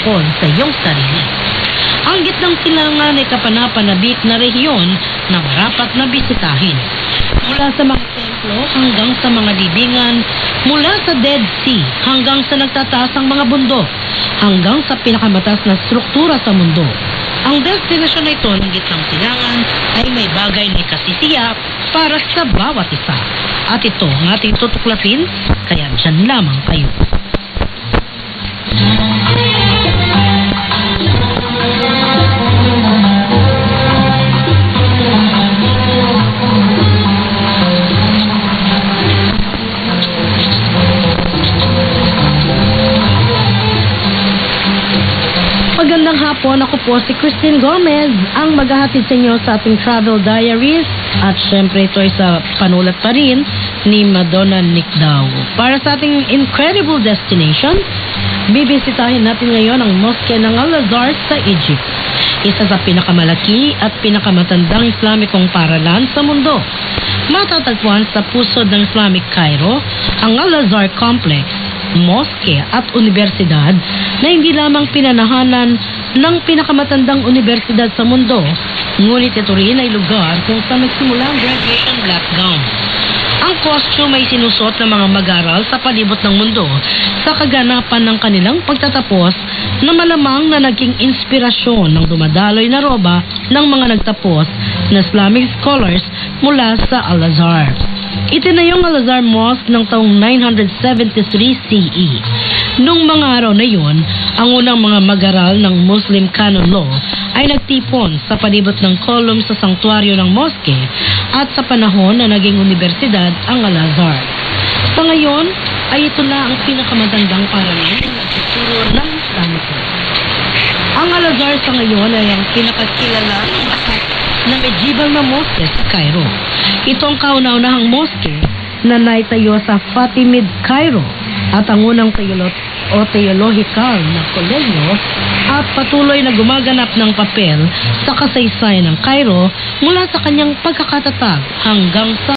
tungkol sa iyong sarili. Ang gitnang silangan ay kapanapanabik na rehiyon na marapat na bisitahin. Mula sa mga templo hanggang sa mga libingan, mula sa Dead Sea hanggang sa nagtataas ang mga bundok, hanggang sa pinakamataas na struktura sa mundo. Ang destinasyon na ito ng gitnang silangan ay may bagay na ikasisiya para sa bawat isa. At ito ang ating tutuklasin, kaya dyan lamang kayo. Magandang hapon, ako po si Christine Gomez, ang maghahatid sa inyo sa ating travel diaries. At syempre ito ay sa panulat pa rin ni Madonna Nicdao. Para sa ating incredible destination, bibisitahin natin ngayon ang Mosque ng Al-Azhar sa Egypt. Isa sa pinakamalaki at pinakamatandang Islamikong paralan sa mundo. Matatagpuan sa pusod ng Islamic Cairo, ang Al-Azhar Complex, mosque at universidad na hindi lamang pinanahanan ng pinakamatandang universidad sa mundo, ngunit ito rin ay lugar kung saan nagsimula ang graduation black gown. Ang costume ay sinusot ng mga mag-aaral sa palibot ng mundo sa kaganapan ng kanilang pagtatapos na malamang na naging inspirasyon ng dumadaloy na roba ng mga nagtapos na Islamic scholars mula sa Al-Azhar. Itinayong Al-Azhar Mosque ng taong 973 CE. Noong mga araw na yun, ang unang mga mag-aral ng Muslim canon law ay nagtipon sa palibot ng kolum sa sanktuaryo ng mosque at sa panahon na naging universidad ang Al-Azhar. Sa ngayon, ay ito na ang pinakamatandang paralan na nagtuturo ng Islamiko. Ang Al-Azhar sa ngayon ay ang pinakakilala na medieval na mosque sa Cairo. Ito ang kauna-unahang mosque na naitayo sa Fatimid Cairo at ang unang theological na kolehiyo at patuloy na gumaganap ng papel sa kasaysayan ng Cairo mula sa kanyang pagkakatatag hanggang sa